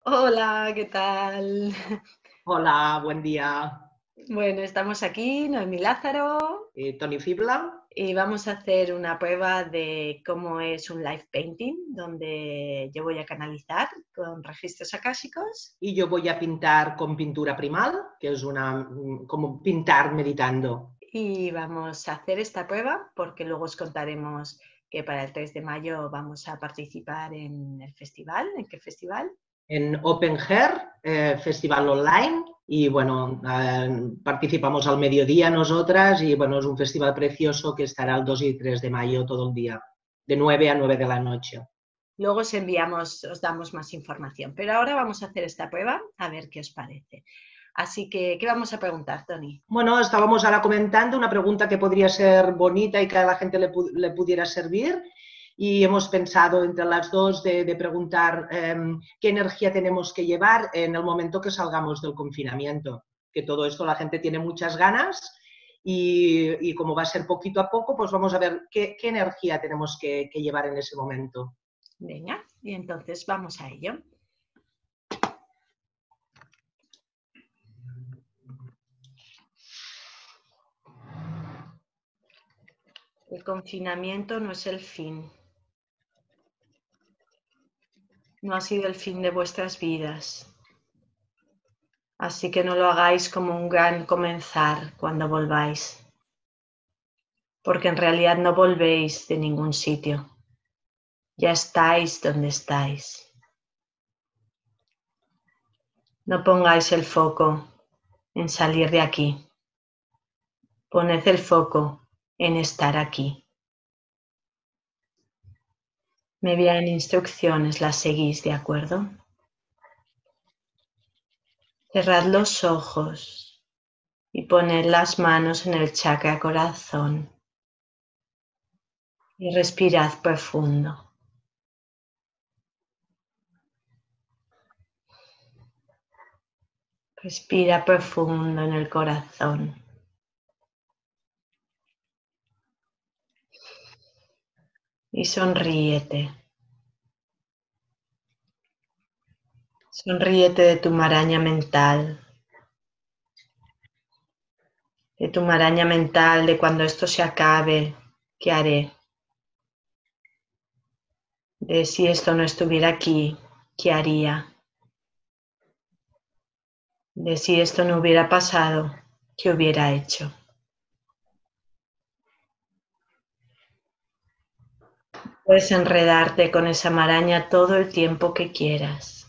Hola, ¿qué tal? Hola, buen día. Bueno, estamos aquí, Noemí Lázaro, Tony Fibla y vamos a hacer una prueba de cómo es un live painting, donde yo voy a canalizar con registros akáshicos y yo voy a pintar con pintura primal, que es como pintar meditando. y vamos a hacer esta prueba porque luego os contaremos que para el 3 de mayo vamos a participar en el festival. ¿En qué festival? En Open Hair, festival online, y bueno, participamos al mediodía nosotras y bueno, es un festival precioso que estará el 2 y 3 de mayo todo el día, de 9 a 9 de la noche. Luego os damos más información, pero ahora vamos a hacer esta prueba a ver qué os parece. Así que, ¿qué vamos a preguntar, Tony? Bueno, estábamos ahora comentando una pregunta que podría ser bonita y que a la gente le pudiera servir. Y hemos pensado entre las dos de preguntar qué energía tenemos que llevar en el momento que salgamos del confinamiento. Que todo esto la gente tiene muchas ganas y como va a ser poquito a poco, pues vamos a ver qué energía tenemos que llevar en ese momento. Venga, y entonces vamos a ello. El confinamiento no es el fin, no ha sido el fin de vuestras vidas. Así que no lo hagáis como un gran comenzar cuando volváis, porque en realidad no volvéis de ningún sitio. Ya estáis donde estáis. No pongáis el foco en salir de aquí. Poned el foco en estar aquí. Me vienen instrucciones, las seguís, ¿de acuerdo? Cerrad los ojos y poned las manos en el chakra corazón y respirad profundo. Respira profundo en el corazón. Y sonríete. Sonríete de tu maraña mental. De tu maraña mental de cuando esto se acabe, ¿qué haré? De si esto no estuviera aquí, ¿qué haría? De si esto no hubiera pasado, ¿qué hubiera hecho? Puedes enredarte con esa maraña todo el tiempo que quieras.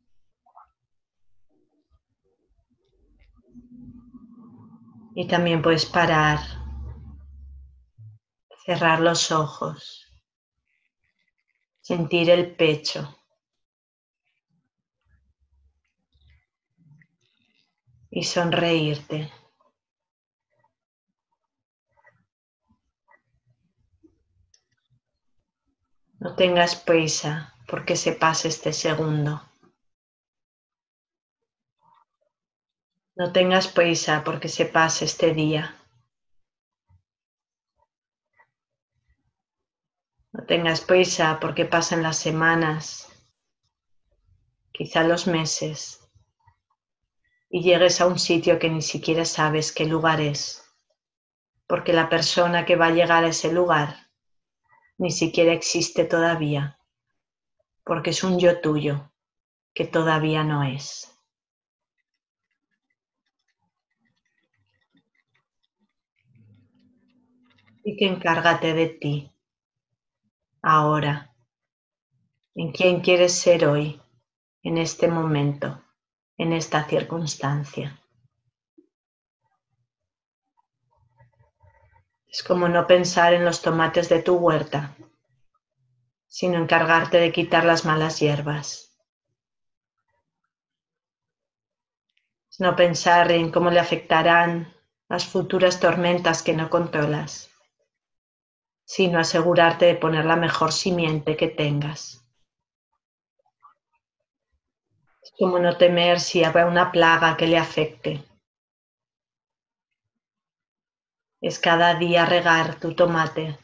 Y también puedes parar, cerrar los ojos, sentir el pecho y sonreírte. No tengas prisa porque se pase este segundo. No tengas prisa porque se pase este día. No tengas prisa porque pasen las semanas, quizá los meses, y llegues a un sitio que ni siquiera sabes qué lugar es, porque la persona que va a llegar a ese lugar ni siquiera existe todavía, porque es un yo tuyo que todavía no es. Y que encárgate de ti, ahora, en quién quieres ser hoy, en este momento, en esta circunstancia. Es como no pensar en los tomates de tu huerta, sino encargarte de quitar las malas hierbas. Es no pensar en cómo le afectarán las futuras tormentas que no controlas, sino asegurarte de poner la mejor simiente que tengas. Es como no temer si habrá una plaga que le afecte. Es cada día regar tu tomate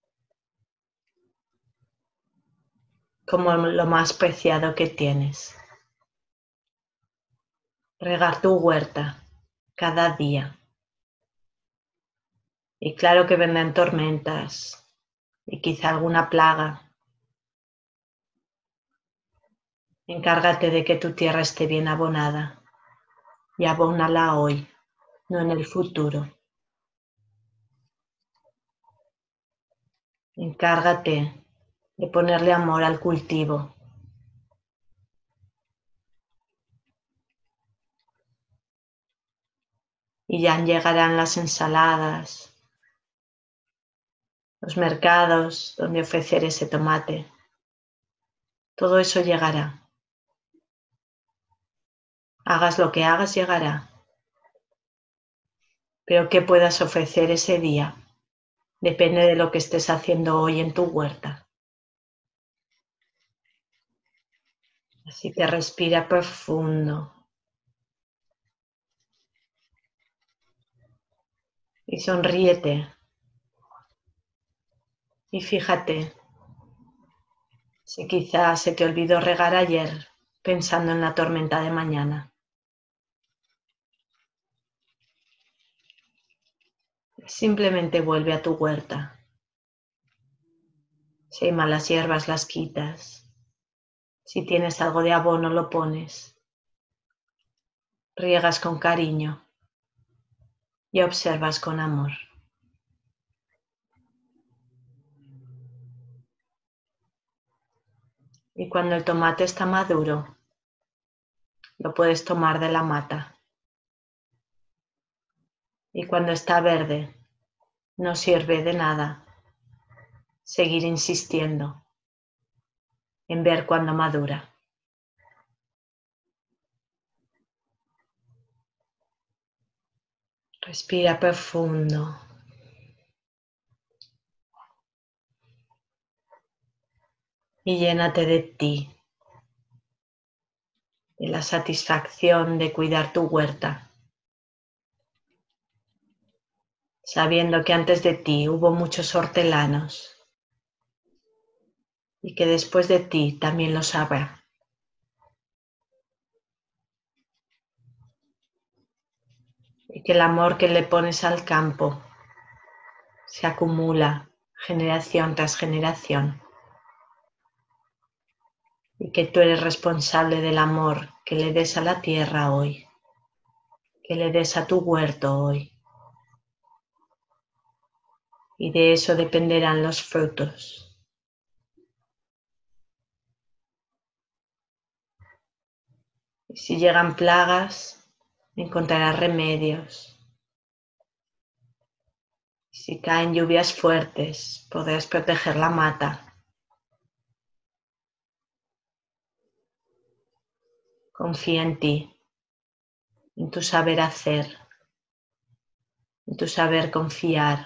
como lo más preciado que tienes. regar tu huerta cada día. Y claro que vendrán tormentas y quizá alguna plaga. Encárgate de que tu tierra esté bien abonada y abónala hoy, no en el futuro. Encárgate de ponerle amor al cultivo. Y ya llegarán las ensaladas, los mercados donde ofrecer ese tomate. Todo eso llegará. Hagas lo que hagas, llegará. Pero ¿qué puedas ofrecer ese día? Depende de lo que estés haciendo hoy en tu huerta. Así que respira profundo. Y sonríete. Y fíjate si quizás se te olvidó regar ayer pensando en la tormenta de mañana. Simplemente vuelve a tu huerta. Si hay malas hierbas, las quitas. Si tienes algo de abono, lo pones. Riegas con cariño y observas con amor. Y cuando el tomate está maduro, lo puedes tomar de la mata. Y cuando está verde, no sirve de nada seguir insistiendo en ver cuándo madura. Respira profundo. Y llénate de ti, de la satisfacción de cuidar tu huerta, sabiendo que antes de ti hubo muchos hortelanos y que después de ti también los habrá. Y que el amor que le pones al campo se acumula generación tras generación. Y que tú eres responsable del amor que le des a la tierra hoy, que le des a tu huerto hoy. Y de eso dependerán los frutos. Y si llegan plagas, encontrarás remedios. Si caen lluvias fuertes, podrás proteger la mata. Confía en ti, en tu saber hacer, en tu saber confiar,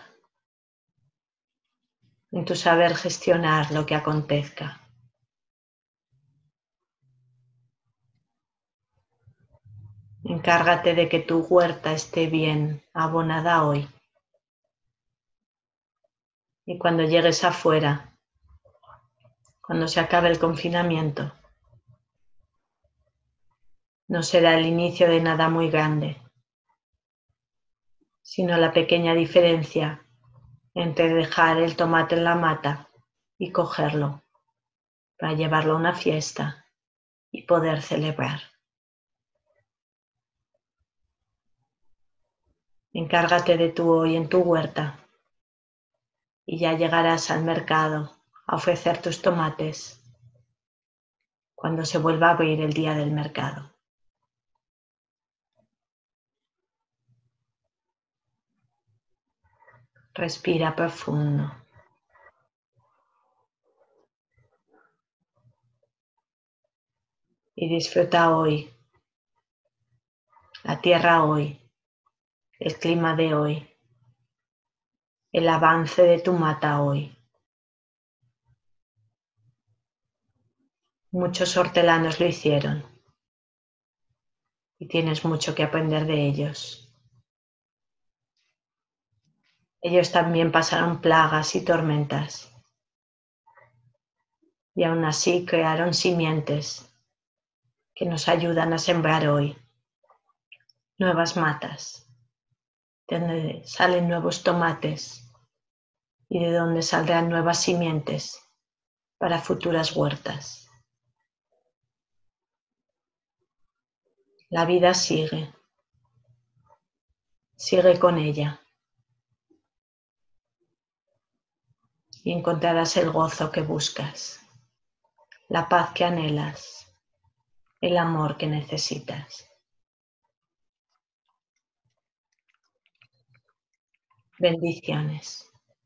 en tu saber gestionar lo que acontezca. Encárgate de que tu huerta esté bien abonada hoy. Y cuando llegues afuera, cuando se acabe el confinamiento, no será el inicio de nada muy grande, sino la pequeña diferencia entre dejar el tomate en la mata y cogerlo para llevarlo a una fiesta y poder celebrar. Encárgate de tú hoy en tu huerta y ya llegarás al mercado a ofrecer tus tomates cuando se vuelva a abrir el día del mercado. Respira profundo. Y disfruta hoy, la tierra hoy, el clima de hoy, el avance de tu mata hoy. Muchos hortelanos lo hicieron y tienes mucho que aprender de ellos. Ellos también pasaron plagas y tormentas y aún así crearon simientes que nos ayudan a sembrar hoy nuevas matas, de donde salen nuevos tomates y de donde saldrán nuevas simientes para futuras huertas. La vida sigue, sigue con ella y encontrarás el gozo que buscas, la paz que anhelas, el amor que necesitas. Bendiciones.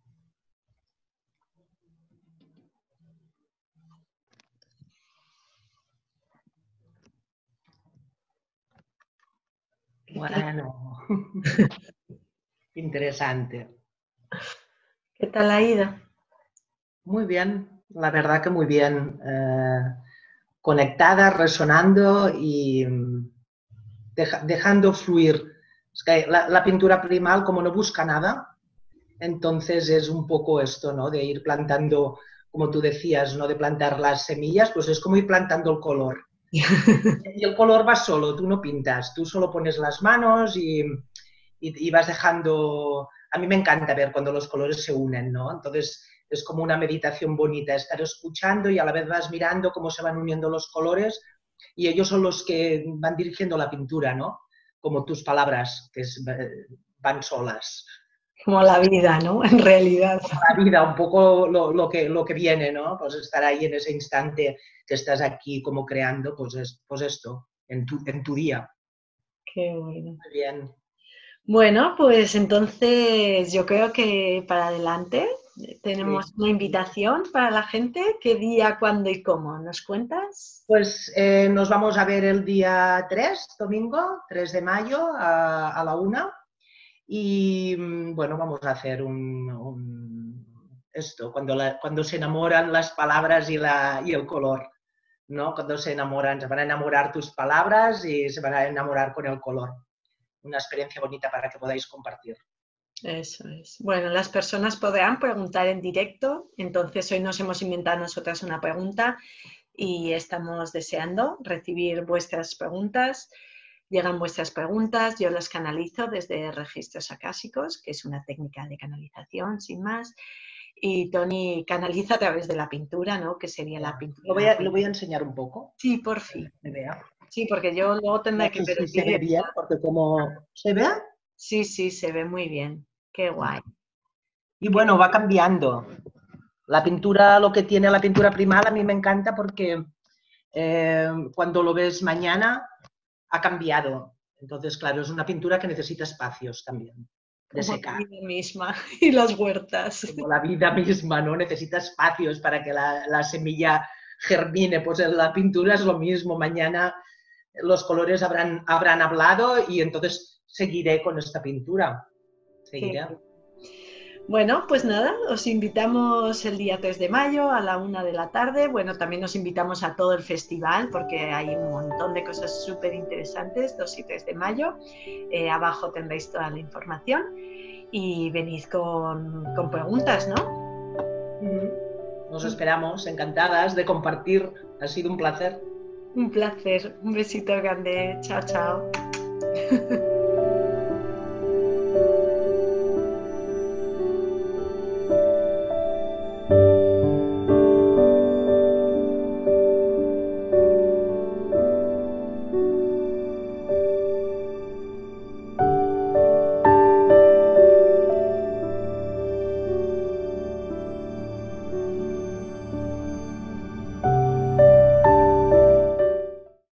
Bueno, interesante. ¿Qué tal ha ido? Muy bien, la verdad que muy bien. Conectada, resonando y dejando fluir. Es que la pintura primal, como no busca nada, entonces es un poco esto, ¿no? De ir plantando, como tú decías, ¿no? De plantar las semillas, pues es como ir plantando el color. Y el color va solo, tú no pintas, tú solo pones las manos y vas dejando... A mí me encanta ver cuando los colores se unen, ¿no? Entonces es como una meditación bonita, estar escuchando y a la vez vas mirando cómo se van uniendo los colores y ellos son los que van dirigiendo la pintura, ¿no? Como tus palabras, que van solas. Como la vida, ¿no? En realidad. La vida, un poco lo que viene, ¿no? Pues estar ahí en ese instante que estás aquí como creando, pues esto, en tu día. Qué bueno. Muy bien. Bueno, pues entonces yo creo que para adelante tenemos Sí. una invitación para la gente. ¿Qué día, cuándo y cómo? ¿Nos cuentas? Pues nos vamos a ver el día 3, domingo, 3 de mayo, a la 1. Y bueno, vamos a hacer esto, cuando se enamoran las palabras y el color, ¿no? Cuando se enamoran, se van a enamorar tus palabras y se van a enamorar con el color. Una experiencia bonita para que podáis compartir. Eso es. Bueno, las personas podrán preguntar en directo, entonces hoy nos hemos inventado nosotras una pregunta y estamos deseando recibir vuestras preguntas. Llegan vuestras preguntas, yo las canalizo desde registros acásicos, que es una técnica de canalización, sin más. Y Tony canaliza a través de la pintura, ¿no? Que sería la pintura. Lo voy a enseñar un poco, Sí, por fin. que se vea. Sí, porque yo luego No tendré que sé ver si el se vídeo. ve bien, porque como se ve. Sí, sí, se ve muy bien. Qué guay. Y bueno, va cambiando. La pintura, lo que tiene la pintura primal, a mí me encanta porque cuando lo ves mañana ha cambiado. Entonces, claro, es una pintura que necesita espacios también de Como la secar. vida misma y las huertas. Como la vida misma, ¿no? Necesita espacios para que la semilla germine. Pues en la pintura es lo mismo. Mañana los colores habrán hablado y entonces seguiré con esta pintura. Qué Seguiré. Bueno, pues nada, os invitamos el día 3 de mayo a la 1 de la tarde. Bueno, también os invitamos a todo el festival porque hay un montón de cosas súper interesantes, 2 y 3 de mayo. Abajo tendréis toda la información y venid con preguntas, ¿no? Nos esperamos, encantadas de compartir. Ha sido un placer. Un placer, un besito grande, chao, chao.